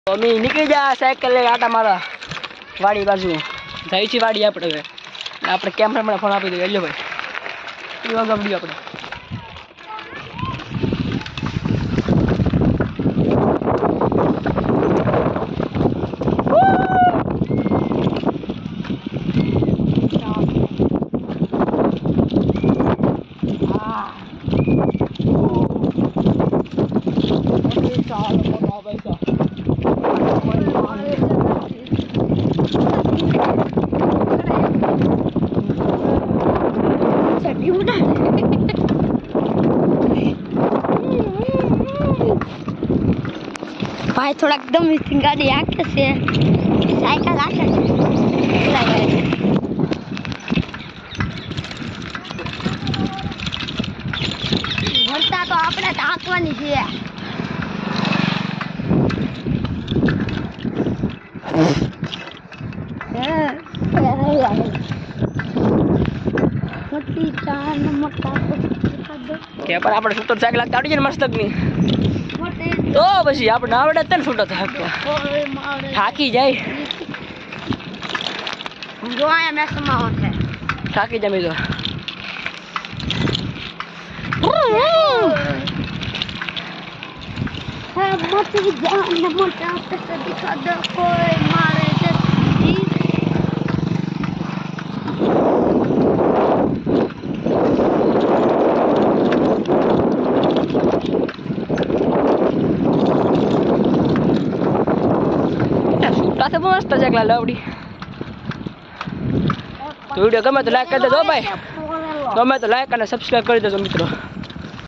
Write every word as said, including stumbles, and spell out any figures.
तो मैं निकली जा साइकिल ले आटा मारा वाड़ी बाजू जाई छी वाड़ी આપણે હવે આપણે કેમેરામાં ફોન આપી દઈએ લ્યો ભાઈ ઈ વાગા વિડિયો આપણે भाई थोड़ा एकदम गाड़ी आके से साइकिल आके भरता तो अपने हाथवानी छे मोटी चान मोटा के पर આપણે સુતર સાયકલ કાઢી ને મસ્ત ની तो પછી આપણે આવડે તને છૂટો થાકે થાકી જાય જો આયા મેસમાં હોતે થાકી જમી જો હા મોટી જાન મોટા તો દિખા દો કોઈ મારે છે तो मस्त जगला लवड़ी तो वीडियो गमे तो लाइक कर दो भाई गमे तो लाइक और सब्सक्राइब कर दो मित्रों।